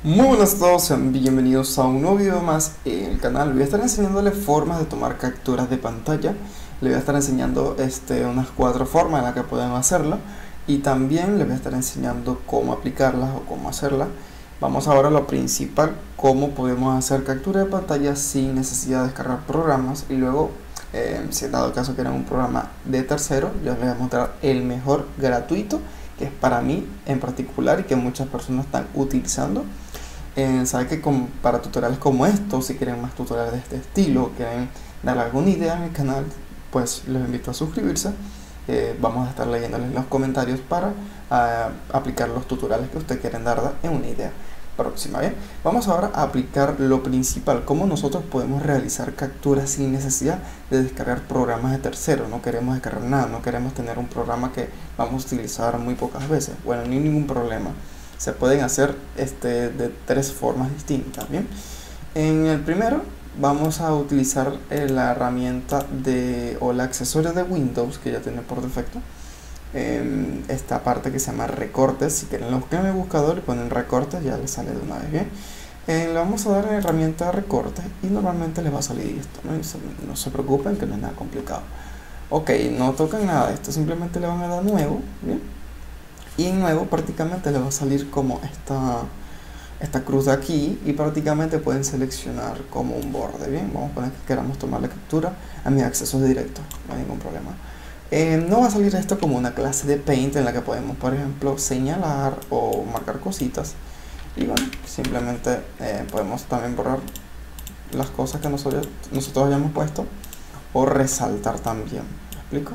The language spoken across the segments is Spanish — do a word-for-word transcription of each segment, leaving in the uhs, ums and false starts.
Muy buenas a todos, sean bienvenidos a un nuevo video más en el canal. Voy a estar enseñándole formas de tomar capturas de pantalla. Le voy a estar enseñando este, unas cuatro formas en las que pueden hacerlo. Y también les voy a estar enseñando cómo aplicarlas o cómo hacerlas. Vamos ahora a lo principal, cómo podemos hacer captura de pantalla sin necesidad de descargar programas. Y luego, eh, si en dado caso quieren un programa de tercero, yo les voy a mostrar el mejor gratuito, que es para mí en particular y que muchas personas están utilizando. Eh, sabe que con, para tutoriales como estos, si quieren más tutoriales de este estilo, o quieren darle alguna idea en el canal, pues los invito a suscribirse. Eh, vamos a estar leyéndoles los comentarios para uh, aplicar los tutoriales que ustedes quieren dar en una idea próxima. Bien, vamos ahora a aplicar lo principal, cómo nosotros podemos realizar capturas sin necesidad de descargar programas de terceros. No queremos descargar nada, no queremos tener un programa que vamos a utilizar muy pocas veces. Bueno, ni ningún problema. Se pueden hacer este, de tres formas distintas. Bien, en el primero vamos a utilizar eh, la herramienta de o el accesorio de Windows que ya tiene por defecto eh, esta parte que se llama recortes. Si quieren lo buscan en el buscador y ponen recortes, ya les sale de una vez. Bien, eh, le vamos a dar la herramienta de recortes y normalmente les va a salir esto, ¿no? Y se, no se preocupen, que no es nada complicado. Ok, no tocan nada de esto, simplemente le van a dar nuevo. Bien, y en nuevo prácticamente le va a salir como esta, esta cruz de aquí y prácticamente pueden seleccionar como un borde. Bien, vamos a poner que queramos tomar la captura a mis accesos directos, no hay ningún problema. Eh, no va a salir esto como una clase de Paint en la que podemos, por ejemplo, señalar o marcar cositas. Y bueno, simplemente eh, podemos también borrar las cosas que nosotros, nosotros hayamos puesto o resaltar también. ¿Me explico?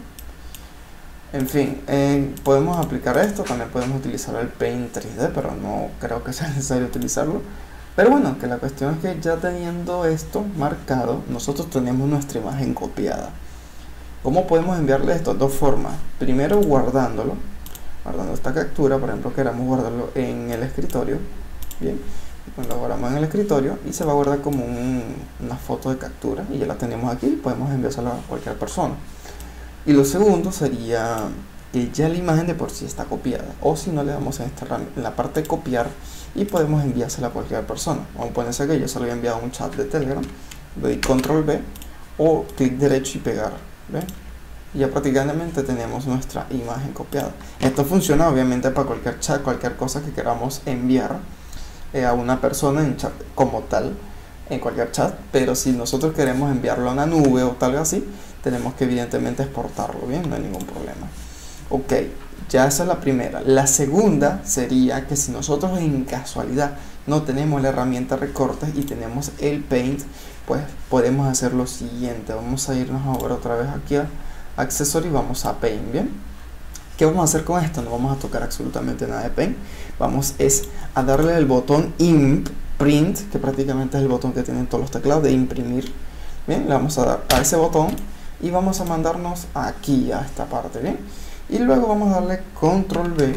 En fin, eh, podemos aplicar esto, también podemos utilizar el Paint tres D, pero no creo que sea necesario utilizarlo. Pero bueno, que la cuestión es que ya teniendo esto marcado, nosotros tenemos nuestra imagen copiada. ¿Cómo podemos enviarle esto? Dos formas. Primero guardándolo, guardando esta captura, por ejemplo, queramos guardarlo en el escritorio. Bien, lo guardamos en el escritorio y se va a guardar como un, una foto de captura y ya la tenemos aquí y podemos enviársela a cualquier persona. Y lo segundo sería que ya la imagen de por sí está copiada, o si no, le damos en, esta, en la parte de copiar y podemos enviársela a cualquier persona. Vamos a ponerse que yo se lo había enviado a un chat de Telegram, le doy control B o clic derecho y pegar. ¿Ven? Y ya prácticamente tenemos nuestra imagen copiada. Esto funciona obviamente para cualquier chat, cualquier cosa que queramos enviar eh, a una persona en chat como tal, en cualquier chat, pero si nosotros queremos enviarlo a una nube o tal así, tenemos que evidentemente exportarlo. Bien, no hay ningún problema. Ok, ya esa es la primera. La segunda sería que si nosotros en casualidad no tenemos la herramienta recortes y tenemos el Paint, pues podemos hacer lo siguiente. Vamos a irnos ahora otra vez aquí a accesorios y vamos a Paint. Bien, ¿qué vamos a hacer con esto? No vamos a tocar absolutamente nada de Paint. Vamos es a darle el botón Imprint, que prácticamente es el botón que tienen todos los teclados de imprimir. Bien, le vamos a dar a ese botón y vamos a mandarnos aquí a esta parte. Bien, y luego vamos a darle control B.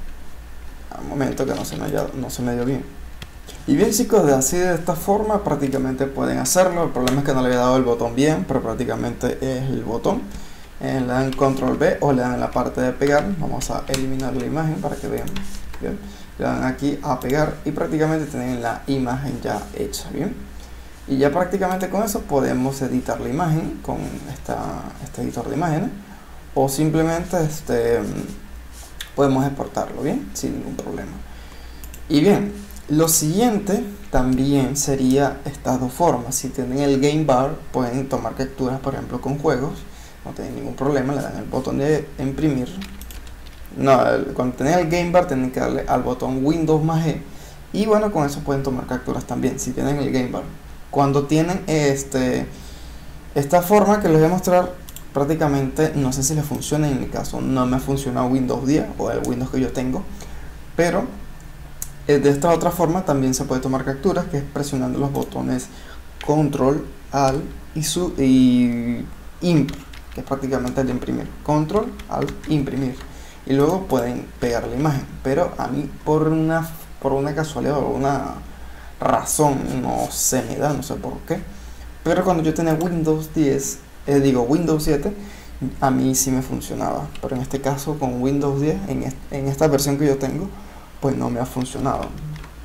Al momento que no se me, haya, no se me dio bien. Y bien, chicos, de así de esta forma prácticamente pueden hacerlo. El problema es que no le había dado el botón bien, pero prácticamente es el botón. Eh, le dan control B o le dan en la parte de pegar. Vamos a eliminar la imagen para que vean. Bien, le dan aquí a pegar y prácticamente tienen la imagen ya hecha. Bien, y ya prácticamente con eso podemos editar la imagen con esta, este editor de imágenes, o simplemente este, podemos exportarlo, bien, sin ningún problema. Y bien, lo siguiente también sería estas dos formas. Si tienen el Game Bar, pueden tomar capturas, por ejemplo, con juegos, no tienen ningún problema, le dan el botón de imprimir. No, el, cuando tienen el Game Bar tienen que darle al botón Windows más E, y bueno, con eso pueden tomar capturas también, si tienen el Game Bar. Cuando tienen este, esta forma que les voy a mostrar, prácticamente no sé si les funciona. En mi caso no me ha funcionado Windows diez o el Windows que yo tengo, pero eh, de esta otra forma también se puede tomar capturas, que es presionando los botones Control, Alt y, su, y Imp, que es prácticamente el de imprimir. Control, Alt, imprimir, y luego pueden pegar la imagen. Pero a mí por una, por una casualidad o una razón, no se me da, no sé por qué, pero cuando yo tenía Windows diez, eh, digo Windows siete, a mí sí me funcionaba, pero en este caso con Windows diez, en, est en esta versión que yo tengo, pues no me ha funcionado.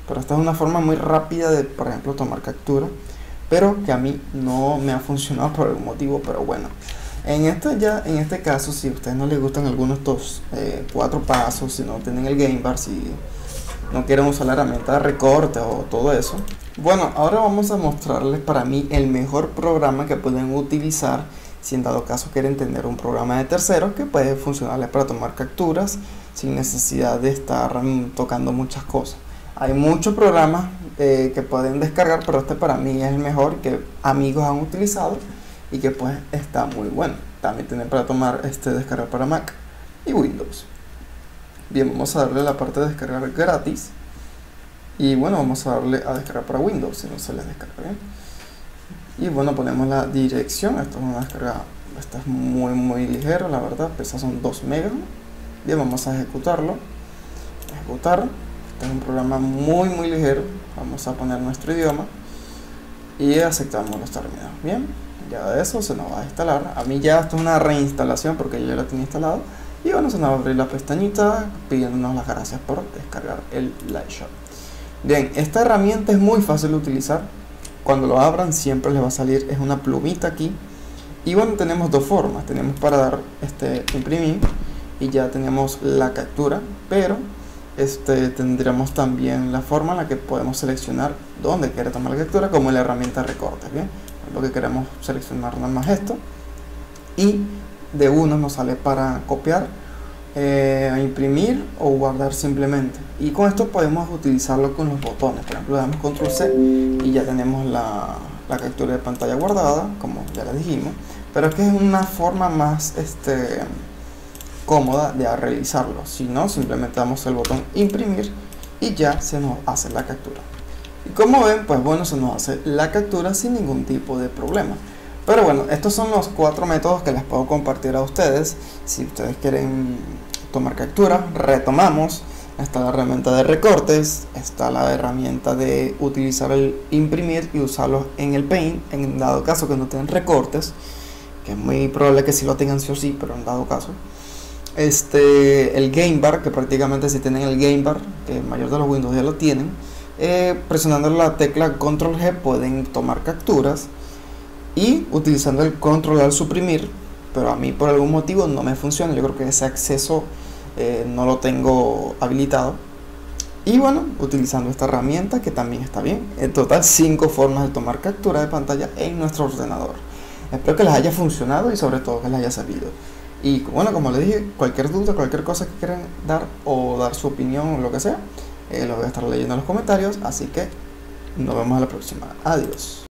pero esta es una forma muy rápida de, por ejemplo, tomar captura, pero que a mí no me ha funcionado por algún motivo. Pero bueno, en este, ya, en este caso, si a ustedes no les gustan algunos de estos eh, cuatro pasos, si no tienen el Game Bar, si no quieren usar la herramienta de recorte o todo eso, bueno, ahora vamos a mostrarles para mí el mejor programa que pueden utilizar si en dado caso quieren tener un programa de terceros que puede funcionarles para tomar capturas sin necesidad de estar um, tocando muchas cosas. Hay muchos programas eh, que pueden descargar, pero este para mí es el mejor que amigos han utilizado y que pues está muy bueno. También tienen para tomar este descargar para Mac y Windows. Bien, vamos a darle la parte de descargar gratis. Y bueno, vamos a darle a descargar para Windows si no se les descarga bien. Y bueno, ponemos la dirección. Esto es una descarga, esta es muy muy ligero, la verdad, pesa son dos megas. Bien, vamos a ejecutarlo. Ejecutar. Este es un programa muy muy ligero. Vamos a poner nuestro idioma y aceptamos los términos. Bien, ya de eso se nos va a instalar. A mí ya esto es una reinstalación porque yo ya lo tenía instalado. Y bueno, se nos va a abrir la pestañita pidiéndonos las gracias por descargar el Lightshot. Bien, esta herramienta es muy fácil de utilizar. Cuando lo abran siempre les va a salir, es una plumita aquí. Y bueno, tenemos dos formas. Tenemos para dar este imprimir y ya tenemos la captura, pero este tendremos también la forma en la que podemos seleccionar dónde quiere tomar la captura, como la herramienta recorte. Bien, lo que queremos seleccionar nada más esto y de uno nos sale para copiar, eh, imprimir o guardar simplemente. Y con esto podemos utilizarlo con los botones. Por ejemplo, le damos control C y ya tenemos la, la captura de pantalla guardada, como ya les dijimos. Pero es que es una forma más este, cómoda de realizarlo. Si no, simplemente damos el botón imprimir y ya se nos hace la captura. Y como ven, pues bueno, se nos hace la captura sin ningún tipo de problema. Pero bueno, estos son los cuatro métodos que les puedo compartir a ustedes. Si ustedes quieren tomar captura, retomamos. Está la herramienta de recortes, está la herramienta de utilizar el imprimir y usarlos en el Paint, en dado caso que no tengan recortes, que es muy probable que sí lo tengan sí o sí, pero en dado caso. Este, el Game Bar, que prácticamente si tienen el Game Bar, que el mayor de los Windows ya lo tienen, eh, presionando la tecla control G pueden tomar capturas. Y utilizando el control al suprimir, pero a mí por algún motivo no me funciona. Yo creo que ese acceso eh, no lo tengo habilitado. Y bueno, utilizando esta herramienta que también está bien. En total cinco formas de tomar captura de pantalla en nuestro ordenador. Espero que les haya funcionado y sobre todo que les haya servido. Y bueno, como les dije, cualquier duda, cualquier cosa que quieran dar o dar su opinión o lo que sea, eh, lo voy a estar leyendo en los comentarios. Así que nos vemos a la próxima. Adiós.